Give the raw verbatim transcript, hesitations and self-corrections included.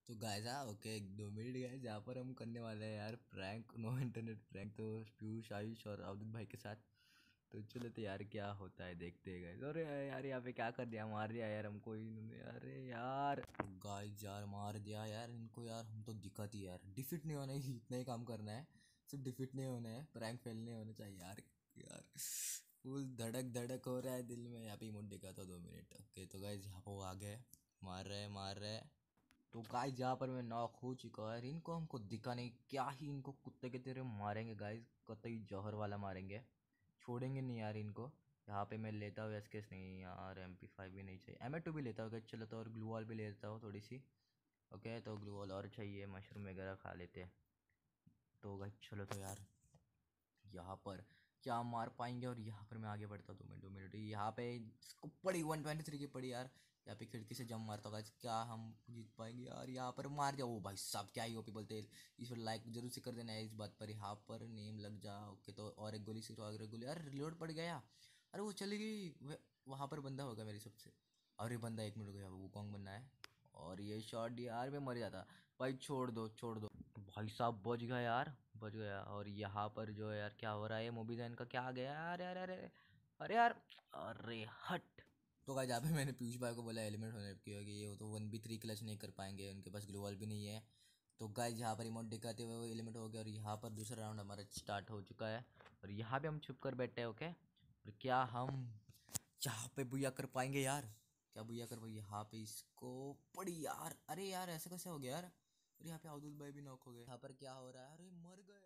तो गाइस हाँ ओके एक दो मिनट गाइस यहाँ पर हम करने वाले हैं यार प्रैंक नो इंटरनेट प्रैंक तो पीयूष आयुष और अवधूत भाई के साथ। तो चलो तो यार क्या होता है देखते हैं गाइस। अरे यार यहाँ पे क्या कर दिया, मार दिया यार हमको इन्होंने। अरे यार गाइस यार मार दिया यार इनको यार। हम तो दिक्कत ही यार डिफिट नहीं होना ही, इतना ही काम करना है। सिर्फ डिफिट नहीं होना है, प्रैंक फेल नहीं होना चाहिए यार। यार फुल धड़क धड़क हो रहा है दिल में। यहाँ पे इमोट दिखा था दो मिनट। ओके तो गाइस यहाँ पर वो आ गए, मार रहे मार रहे। तो गाइस जहाँ पर मैं नॉक हो चुका है यार, इनको हमको दिखा नहीं, क्या ही इनको कुत्ते के तेरे मारेंगे गाइस। कतई जहर वाला मारेंगे, छोड़ेंगे नहीं यार इनको। यहाँ पे मैं लेता हूँ एसकेस, नहीं यार एम पी फाइव भी नहीं चाहिए, एम ए टू भी लेता हूँ चलो। तो और ग्लू वॉल भी लेता हूँ थोड़ी सी। ओके तो ग्लू वॉल और चाहिए, मशरूम वगैरह खा लेते हैं। तो गाइस चलो तो यार यहाँ पर क्या मार पाएंगे। और यहाँ पर मैं आगे बढ़ता हूँ, दो मिनट दो मिनट यहाँ पे इसको पड़ी वन ट्वेंटी थ्री की पड़ी यार। यहाँ पे खिड़की से जम मारता होगा, क्या हम जीत पाएंगे यार। यहाँ पर मार दिया, ओ भाई साहब क्या ही ओपी बोलते हैं। इस पर लाइक जरूर से कर देना है इस बात पर। यहाँ पर नेम लग जा। ओके तो और एक गोली सिर्फ और एक गोली, यार रिलोड पड़ गया। अरे वो चली गई वह- वहाँ पर बंदा होगा मेरी सबसे। अरे बंदा एक मिनट गया, वो कौन बनना है। और ये शॉट यार मैं मर जाता। भाई छोड़ दो छोड़ दो। भाई साहब बच गया यार, बच गया। और यहाँ पर जो है यार क्या हो रहा है, मूवी का क्या आ गया यार। अरे अरे अरे अरे यार, अरे हट। तो गाइस यहाँ पे मैंने पीयूष भाई को बोला एलिमेंट होने की होगी, ये वो तो वन बी थ्री क्लच नहीं कर पाएंगे, उनके पास ग्लोवल भी नहीं है। तो गाइस यहाँ पर इमोट दिखाते हुए वो एलिमेंट हो गया। और यहाँ पर दूसरा राउंड हमारा स्टार्ट हो चुका है। और यहाँ पे हम छुप कर बैठे हैं। ओके और क्या हम यहाँ पे बुया कर पाएंगे यार। क्या बुया कर पाएंगे यहाँ पे, इसको पड़ी यार। अरे यार ऐसे कैसे हो गया यार। और यहाँ पे अवधूत भाई भी नॉक हो गए। यहाँ पर क्या हो रहा है, अरे मर गए।